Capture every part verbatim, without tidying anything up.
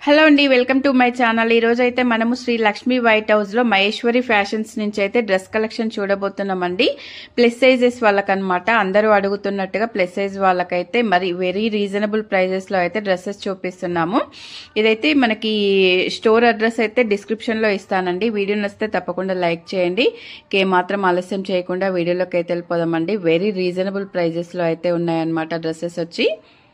Hello అండి, welcome to my channel. ఈ రోజు అయితే మనము శ్రీ లక్ష్మీ వైట్ హౌస్ లో మహేశ్వరి ఫ్యాషన్స్ నుంచి అయితే డ్రెస్ కలెక్షన్ చూడబోతున్నామండి. ప్లస్ సైజెస్ వాళ్ళకనమాట. అందరూ అడుగుతున్నట్టుగా ప్లస్ సైజ్ వాళ్ళకైతే మరి వెరీ రీజనబుల్ ప్రైజెస్ లో అయితే డ్రెస్సెస్ చూపిస్తున్నాము. ఇదైతే మనకి స్టోర్ అడ్రస్ అయితే డిస్క్రిప్షన్ లో ఇస్తానండి. వీడియో నచ్చితే తప్పకుండా లైక్ చేయండి. కే మాత్రం ఆలస్యం చేయకుండా వీడియోలోకి అయితే వెళ్ళిపోదామండి. వెరీ రీజనబుల్ ప్రైజెస్ లో అయితే ఉన్నాయన్నమాట డ్రెస్సెస్ వచ్చి.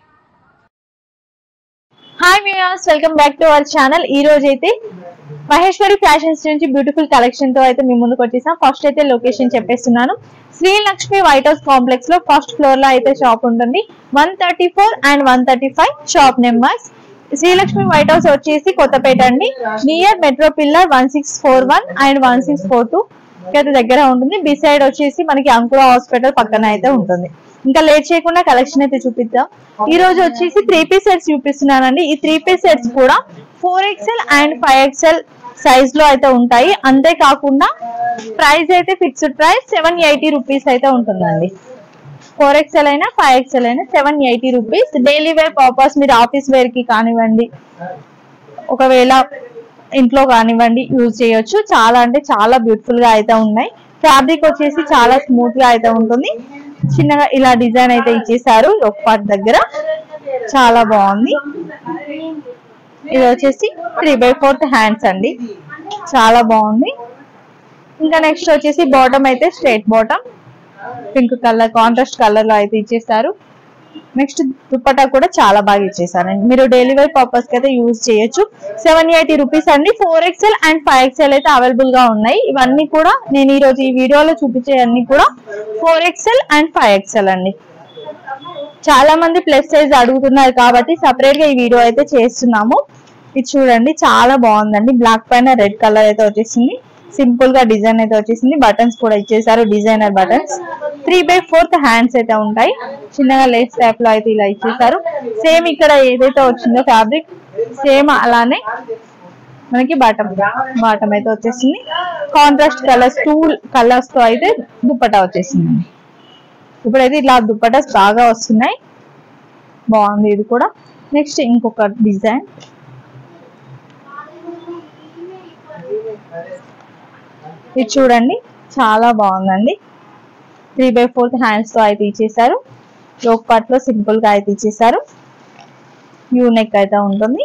Hi viewers, welcome back to our channel. ఈ రోజు అయితే మహేశ్వరి ఫ్యాషన్స్ నుంచి బ్యూటిఫుల్ కలెక్షన్ తో అయితే మీ ముందుకు వచ్చేసాం. ఫస్ట్ అయితే లొకేషన్ చెప్పేస్తున్నాను. Sri Lakshmi white house complex లో ఫస్ట్ ఫ్లోర్ లో అయితే షాప్ ఉంటుంది. One thirty four and one thirty five shop numbers. Srilakshmi white house వచ్చేసి కొత్తపేట అండి. Near metro pillar one six four one and one six four two అయితే దగ్గర ఉంటుంది. బి సైడ్ వచ్చేసి మనకి అంకుర హాస్పిటల్ పక్కన అయితే ఉంటుంది. ఇంకా లేట్ చేయకుండా కలెక్షన్ అయితే చూపిద్దాం. ఈ రోజు వచ్చేసి త్రీ పీస్ సెట్స్ చూపిస్తున్నానండి. ఈ త్రీ పీస్ సెట్స్ కూడా four XL and five XL size లో అయితే ఉంటాయి. అంతేకాకుండా ప్రైస్ అయితే fixed price seven eighty rupees అయితే ఉంటుందండి. ఫోర్ ఎక్స్ఎల్ అయినా ఫైవ్ ఎక్స్ఎల్ అయినా seven eighty rupees. Daily wear purpose మీరు ఆఫీస్ వేర్ కి కానివ్వండి, ఒకవేళ ఇంట్లో కానివ్వండి యూజ్ చేయొచ్చు. చాలా అంటే చాలా బ్యూటిఫుల్ గా అయితే ఉన్నాయి. ఫ్యాబ్రిక్ వచ్చేసి చాలా స్మూత్ గా అయితే ఉంటుంది. చిన్నగా ఇలా డిజైన్ అయితే ఇచ్చేసారు ఒక పార్ట్ దగ్గర. చాలా బాగుంది. ఇది వచ్చేసి త్రీ బై ఫోర్త్ హ్యాండ్స్ అండి. చాలా బాగుంది. ఇంకా నెక్స్ట్ వచ్చేసి బాటమ్ అయితే straight bottom pink colour contrast colour లో అయితే ఇచ్చేసారు. నెక్స్ట్ దుపట్టా కూడా చాలా బాగా ఇచ్చేసారండి. మీరు డైలీ వేర్ పర్పస్ కి అయితే యూజ్ చేయొచ్చు. సెవెన్ ఎయిటీ రూపీస్ అండి. Four XL and five XL అయితే అవైలబుల్ గా ఉన్నాయి. ఇవన్నీ కూడా నేను ఈ రోజు ఈ వీడియోలో చూపించే అన్ని కూడా four XL and five XL అండి. చాలా మంది ప్లస్ సైజ్ అడుగుతున్నారు కాబట్టి సపరేట్ గా ఈ వీడియో అయితే చేస్తున్నాము. ఇది చూడండి, చాలా బాగుందండి. బ్లాక్ పైన రెడ్ కలర్ అయితే వచ్చేసింది. సింపుల్ గా డిజైన్ అయితే వచ్చేసింది. బటన్స్ కూడా ఇచ్చేసారు, designer buttons. Three by fourth hands అయితే ఉంటాయి. చిన్నగా లేస్ టైప్ లో అయితే ఇలా ఇచ్చేసారు. సేమ్ ఇక్కడ ఏదైతే వచ్చిందో ఫ్యాబ్రిక్ సేమ్ అలానే మనకి బాటమ్ బాటమ్ అయితే వచ్చేసింది. కాంట్రాస్ట్ కలర్స్ టూ కలర్స్ తో అయితే దుపట్టా వచ్చేసింది. ఇప్పుడైతే ఇట్లా దుపట్టాస్ బాగా వస్తున్నాయి. బాగుంది ఇది కూడా. నెక్స్ట్ ఇంకొక డిజైన్. ఇది చూడండి, చాలా బాగుందండి. త్రీ బై ఫోర్త్ హ్యాండ్స్ తో అయితే ఇచ్చేసారు. యోక్ పార్ట్ లో సింపుల్ గా అయితే ఇచ్చేసారు. యూ నెక్ అయితే ఉంటుంది.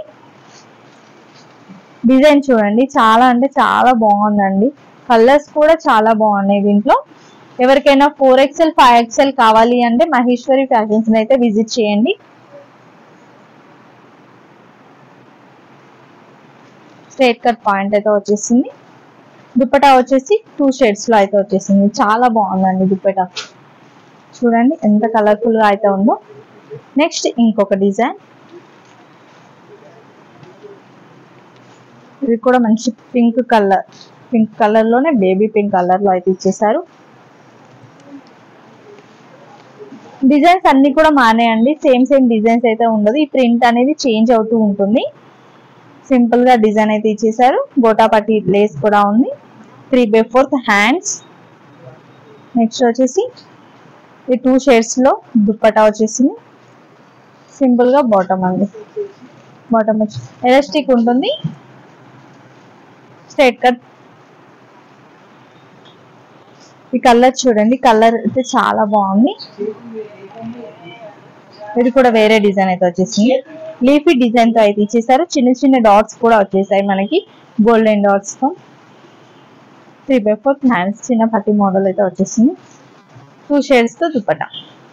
డిజైన్ చూడండి, చాలా అంటే చాలా బాగుందండి. కలర్స్ కూడా చాలా బాగున్నాయి దీంట్లో. ఎవరికైనా ఫోర్ ఎక్స్ఎల్ ఫైవ్ ఎక్స్ఎల్ కావాలి అంటే మహేశ్వరి ఫ్యాషన్స్ అయితే విజిట్ చేయండి. స్ట్రైట్ కట్ పాయింట్ అయితే వచ్చేసింది. దుపట్టా వచ్చేసి టూ షేడ్స్ లో అయితే వచ్చేసింది. చాలా బాగుందండి దుపట్టా. చూడండి ఎంత కలర్ఫుల్ గా అయితే ఉందో. నెక్స్ట్ ఇంకొక డిజైన్. ఇది కూడా మంచి పింక్ కలర్ పింక్ కలర్ లోనే బేబీ పింక్ కలర్ లో అయితే ఇచ్చేసారు. డిజైన్స్ అన్ని కూడా మానేయండి. సేమ్ సేమ్ డిజైన్స్ అయితే ఉండదు. ఈ ప్రింట్ అనేది చేంజ్ అవుతూ ఉంటుంది. సింపుల్ గా డిజైన్ అయితే ఇచ్చేసారు. గోటాపట్టి లేస్ కూడా ఉంది. Three by fourth hands. Next వచ్చేసి ఈ టూ షేడ్స్ లో దుపట్టా వచ్చేసింది. సింపుల్ గా బాటమ్ అండి. బాటమ్ వచ్చి ఎలాస్టిక్ ఉంటుంది. Straight cut. ఈ కలర్ చూడండి, కలర్ అయితే చాలా బాగుంది. ఇది కూడా వేరే డిజైన్ అయితే వచ్చేసింది. లీఫీ డిజైన్ తో అయితే ఇచ్చేసారు. చిన్న చిన్న డాట్స్ కూడా వచ్చేసాయి మనకి, గోల్డెన్ డాట్స్ తో. Three by fourth hands. చిన్న పట్టి మోడల్ అయితే వచ్చేసింది. టూ షేడ్స్ తో దుపట్టా.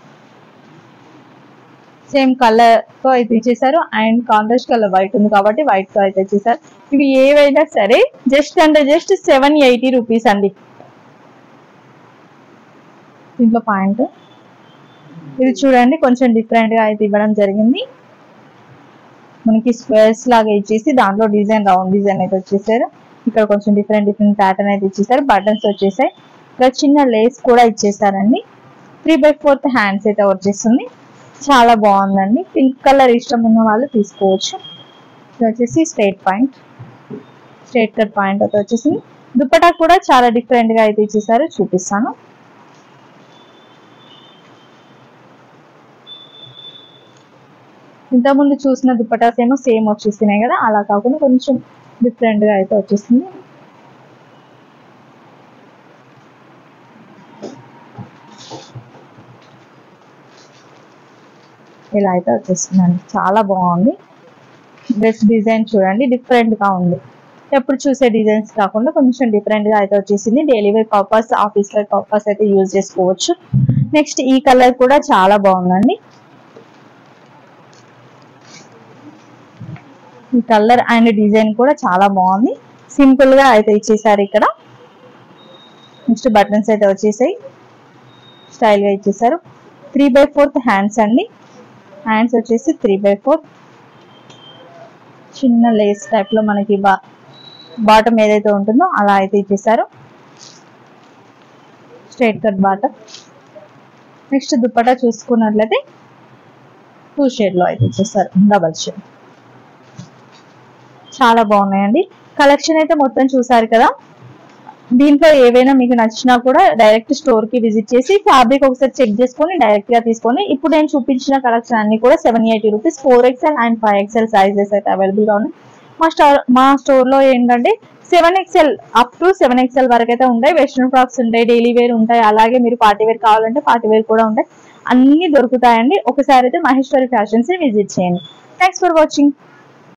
సేమ్ కలర్ తో అయితే ఇచ్చేసారు. అండ్ కాంట్రాస్ట్ కలర్ వైట్ ఉంది కాబట్టి వైట్ తో అయితే ఇచ్చేసారు. ఇవి ఏవైనా సరే జస్ట్ అంటే జస్ట్ సెవెన్ ఎయిటీ రూపీస్ అండి. దీంట్లో పాయింట్ ఇది చూడండి, కొంచెం డిఫరెంట్ గా అయితే ఇవ్వడం జరిగింది. మనకి స్క్వేర్స్ లాగా ఇచ్చేసి దాంట్లో డిజైన్ రౌండ్ డిజైన్ అయితే వచ్చేసారు. ఇక్కడ కొంచెం డిఫరెంట్ డిఫరెంట్ ప్యాటర్న్ అయితే ఇచ్చేసారు. బటన్స్ వచ్చేసాయి. ఇక్కడ చిన్న లేస్ కూడా ఇచ్చేసారండి. త్రీ బై ఫోర్త్ హ్యాండ్స్ అయితే వచ్చేస్తుంది. చాలా బాగుందండి. పింక్ కలర్ ఇష్టం ఉన్న వాళ్ళు తీసుకోవచ్చు. ఇది వచ్చేసి straight point straight cut point అయితే వచ్చేసింది. దుపట్టా కూడా చాలా డిఫరెంట్ గా అయితే ఇచ్చేసారు. చూపిస్తాను. ఇంతకుముందు చూసిన దుపటాస్ ఏమో సేమ్ వచ్చేస్తున్నాయి కదా, అలా కాకుండా కొంచెం డిఫరెంట్ గా అయితే వచ్చేస్తుంది. ఇలా అయితే వచ్చేస్తుందండి, చాలా బాగుంది. డ్రెస్ డిజైన్ చూడండి డిఫరెంట్ గా ఉంది, ఎప్పుడు చూసే డిజైన్స్ కాకుండా కొంచెం డిఫరెంట్ గా అయితే వచ్చేసింది. Daily wear purpose, office wear purpose అయితే యూజ్ చేసుకోవచ్చు. నెక్స్ట్ ఈ కలర్ కూడా చాలా బాగుందండి. ఈ కలర్ అండ్ డిజైన్ కూడా చాలా బాగుంది. సింపుల్ గా అయితే ఇచ్చేసారు ఇక్కడ. నెక్స్ట్ బటన్స్ అయితే వచ్చేసాయి, స్టైల్ గా ఇచ్చేసారు. త్రీ బై ఫోర్త్ హ్యాండ్స్ అండి, హ్యాండ్స్ వచ్చేసి త్రీ బై ఫోర్త్. చిన్న లేస్ టైప్ లో మనకి బా బాటమ్ ఏదైతే ఉంటుందో అలా అయితే ఇచ్చేసారు, straight cut bottom. Next dupatta చూసుకున్నట్లయితే టూ షేడ్ లో అయితే ఇచ్చేసారు, డబల్ షేడ్. చాలా బాగున్నాయండి. కలెక్షన్ అయితే మొత్తం చూసారు కదా. దీంట్లో ఏవైనా మీకు నచ్చినా కూడా డైరెక్ట్ స్టోర్ కి విజిట్ చేసి ఫ్యాబ్రిక్ ఒకసారి చెక్ చేసుకొని డైరెక్ట్ గా తీసుకొని, ఇప్పుడు నేను చూపించిన కలెక్షన్ అన్ని కూడా seven eighty rupees four XL and five XL sizes అయితే అవైలబుల్ గా ఉన్నాయి. మా స్టోర్ మా స్టోర్ లో ఏంటంటే seven XL up to seven XL వరకు అయితే ఉంటాయి. వెస్ట్రన్ ఫ్రాక్స్ ఉంటాయి, డైలీ వేర్ ఉంటాయి, అలాగే మీరు పార్టీ వేర్ కావాలంటే పార్టీ వేర్ కూడా ఉంటాయి. అన్ని దొరుకుతాయండి. ఒకసారి అయితే మహేశ్వరి ఫ్యాషన్స్ ని విజిట్ చేయండి. Thanks for watching.